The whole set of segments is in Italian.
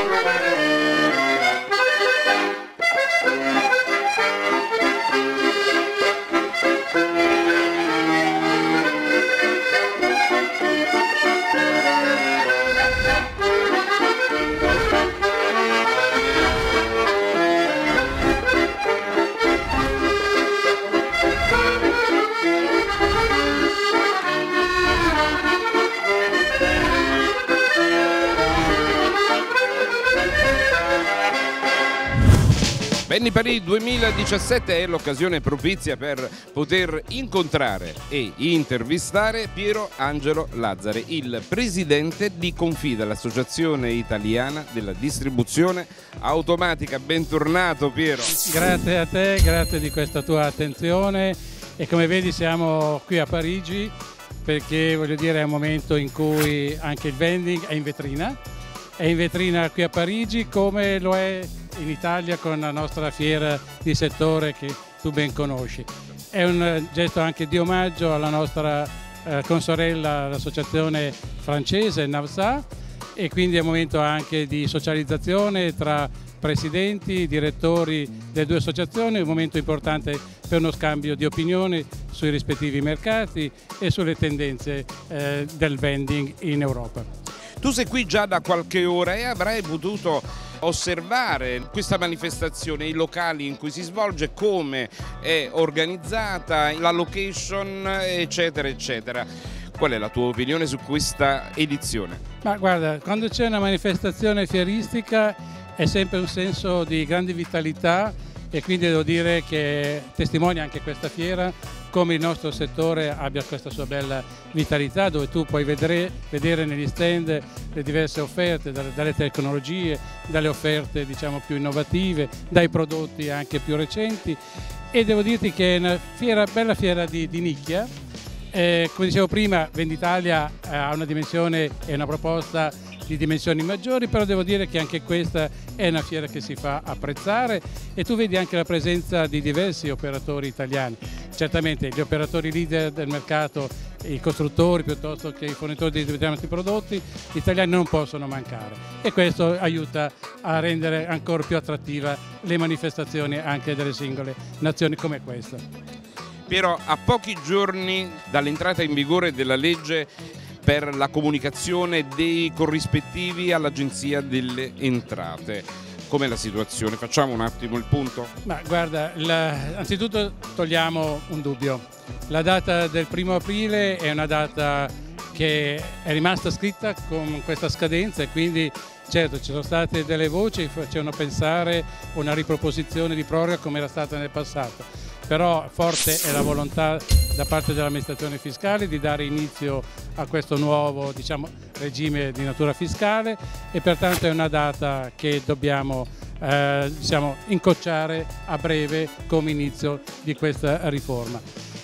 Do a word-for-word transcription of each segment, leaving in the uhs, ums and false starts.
Vending Paris duemiladiciassette è l'occasione propizia per poter incontrare e intervistare Piero Angelo Lazzari, il presidente di Confida, l'associazione italiana della distribuzione automatica. Bentornato Piero. Grazie a te, grazie di questa tua attenzione, e come vedi siamo qui a Parigi perché voglio dire è un momento in cui anche il vending è in vetrina, è in vetrina qui a Parigi come lo è in Italia con la nostra fiera di settore che tu ben conosci. È un gesto anche di omaggio alla nostra eh, consorella, l'associazione francese NAVSA, e quindi è un momento anche di socializzazione tra presidenti, direttori delle due associazioni, un momento importante per uno scambio di opinioni sui rispettivi mercati e sulle tendenze eh, del vending in Europa. Tu sei qui già da qualche ora e avrai potuto osservare questa manifestazione, i locali in cui si svolge, come è organizzata, la location, eccetera eccetera. Qual è la tua opinione su questa edizione? Ma guarda, quando c'è una manifestazione fieristica è sempre un senso di grande vitalità, e quindi devo dire che testimonia anche questa fiera come il nostro settore abbia questa sua bella vitalità, dove tu puoi vedere, vedere negli stand le diverse offerte, dalle, dalle tecnologie, dalle offerte diciamo più innovative, dai prodotti anche più recenti, e devo dirti che è una fiera, bella fiera di, di nicchia. Eh, come dicevo prima, Venditalia eh, ha una dimensione e una proposta di dimensioni maggiori, però devo dire che anche questa è una fiera che si fa apprezzare, e tu vedi anche la presenza di diversi operatori italiani. Certamente gli operatori leader del mercato, i costruttori piuttosto che i fornitori di determinati prodotti italiani non possono mancare, e questo aiuta a rendere ancora più attrattiva le manifestazioni anche delle singole nazioni come questa. Piero, a pochi giorni dall'entrata in vigore della legge per la comunicazione dei corrispettivi all'Agenzia delle Entrate, com'è la situazione? Facciamo un attimo il punto? Ma guarda, la, anzitutto togliamo un dubbio. La data del primo aprile è una data che è rimasta scritta con questa scadenza, e quindi certo ci sono state delle voci che facevano pensare una riproposizione di proroga come era stata nel passato. Però forte è la volontà da parte dell'amministrazione fiscale di dare inizio a questo nuovo diciamo, regime di natura fiscale, e pertanto è una data che dobbiamo eh, diciamo, incrociare a breve come inizio di questa riforma.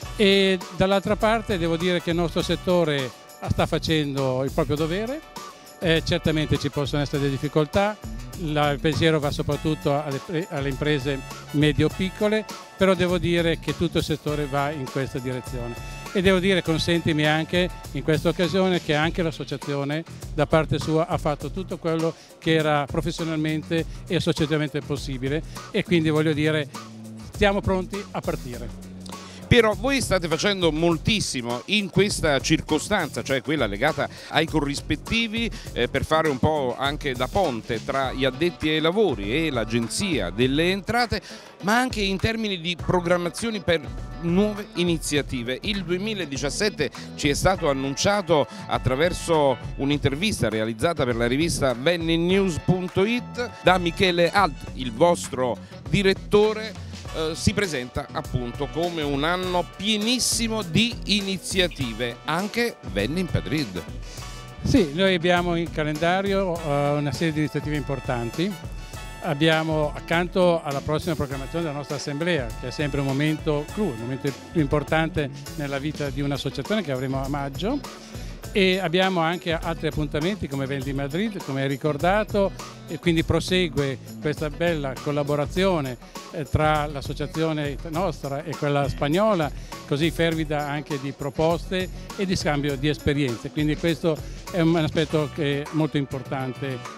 E dall'altra parte devo dire che il nostro settore sta facendo il proprio dovere. Eh, certamente ci possono essere delle difficoltà, la, il pensiero va soprattutto alle, alle imprese medio-piccole, però devo dire che tutto il settore va in questa direzione, e devo dire, consentimi anche in questa occasione, che anche l'associazione da parte sua ha fatto tutto quello che era professionalmente e associativamente possibile, e quindi voglio dire stiamo pronti a partire. Piero, voi state facendo moltissimo in questa circostanza, cioè quella legata ai corrispettivi, eh, per fare un po' anche da ponte tra gli addetti ai lavori e l'Agenzia delle Entrate, ma anche in termini di programmazioni per nuove iniziative. Il duemiladiciassette ci è stato annunciato attraverso un'intervista realizzata per la rivista vending news punto it da Michele Alt, il vostro direttore. Uh, si presenta appunto come un anno pienissimo di iniziative, anche Vending Paris. Sì, noi abbiamo in calendario uh, una serie di iniziative importanti. Abbiamo, accanto alla prossima programmazione della nostra assemblea, che è sempre un momento clou, un momento più importante nella vita di un'associazione, che avremo a maggio, e abbiamo anche altri appuntamenti come Vending Madrid, come hai ricordato, e quindi prosegue questa bella collaborazione eh, tra l'associazione nostra e quella spagnola, così fervida anche di proposte e di scambio di esperienze, quindi questo è un aspetto che è molto importante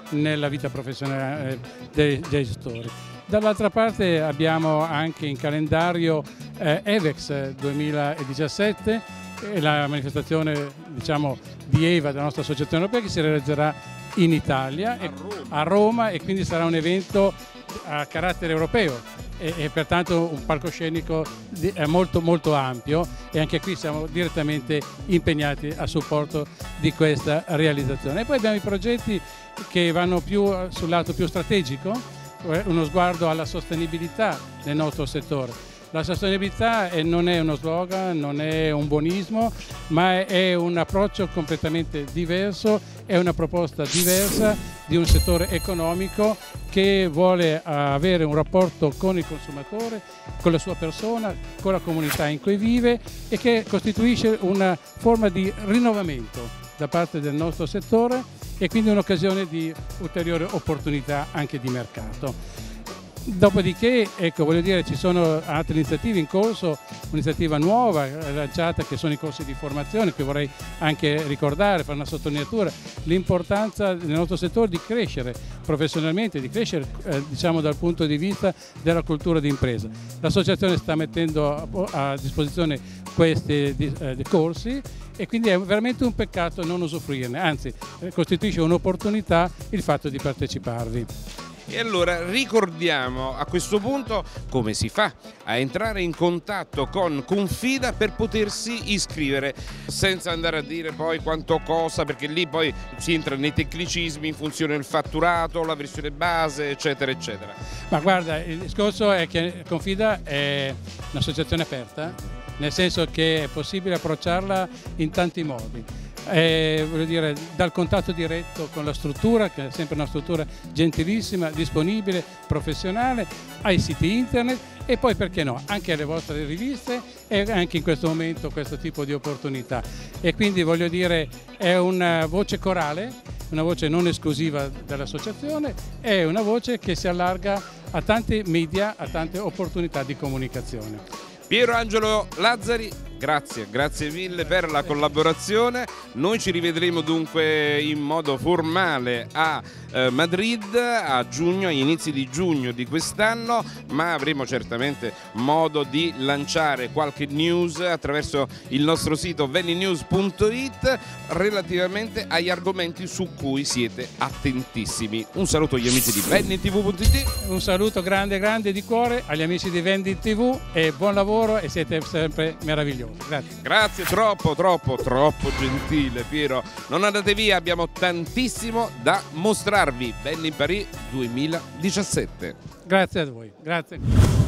nella vita professionale dei gestori. Dall'altra parte abbiamo anche in calendario eh, EVEX duemiladiciassette, la manifestazione, diciamo, di EVA della nostra associazione europea, che si realizzerà in Italia, a Roma. a Roma, e quindi sarà un evento a carattere europeo e, e pertanto un palcoscenico di, eh, molto molto ampio, e anche qui siamo direttamente impegnati a supporto di questa realizzazione. E poi abbiamo i progetti che vanno più sul lato più strategico, uno sguardo alla sostenibilità del nostro settore. La sostenibilità non è uno slogan, non è un buonismo, ma è un approccio completamente diverso, è una proposta diversa di un settore economico che vuole avere un rapporto con il consumatore, con la sua persona, con la comunità in cui vive, e che costituisce una forma di rinnovamento da parte del nostro settore, e quindi un'occasione di ulteriore opportunità anche di mercato. Dopodiché, ecco, voglio dire, ci sono altre iniziative in corso, un'iniziativa nuova lanciata, che sono i corsi di formazione, che vorrei anche ricordare, fare una sottolineatura: l'importanza nel nostro settore di crescere professionalmente, di crescere eh, diciamo dal punto di vista della cultura di impresa. L'associazione sta mettendo a, a disposizione questi eh, corsi, e quindi è veramente un peccato non usufruirne, anzi costituisce un'opportunità il fatto di parteciparvi. E allora ricordiamo a questo punto come si fa a entrare in contatto con Confida per potersi iscrivere, senza andare a dire poi quanto costa, perché lì poi si entra nei tecnicismi in funzione del fatturato, la versione base, eccetera eccetera. Ma guarda, il discorso è che Confida è un'associazione aperta, nel senso che è possibile approcciarla in tanti modi. Eh, voglio dire, dal contatto diretto con la struttura, che è sempre una struttura gentilissima, disponibile, professionale, ai siti internet, e poi, perché no, anche alle vostre riviste, e anche in questo momento questo tipo di opportunità. E quindi, voglio dire, è una voce corale, una voce non esclusiva dell'associazione, è una voce che si allarga a tanti media, a tante opportunità di comunicazione. Piero Angelo Lazzari, grazie, grazie mille per la collaborazione. Noi ci rivedremo dunque in modo formale a eh, Madrid a giugno, agli inizi di giugno di quest'anno, ma avremo certamente modo di lanciare qualche news attraverso il nostro sito venninews punto it relativamente agli argomenti su cui siete attentissimi. Un saluto agli amici di venditi tivù punto it. Un saluto grande grande di cuore agli amici di Venditi tivù, e buon lavoro, e siete sempre meravigliosi. Grazie. Grazie, troppo, troppo, troppo gentile Piero. Non andate via, abbiamo tantissimo da mostrarvi. Benni in Paris duemiladiciassette. Grazie a voi. Grazie.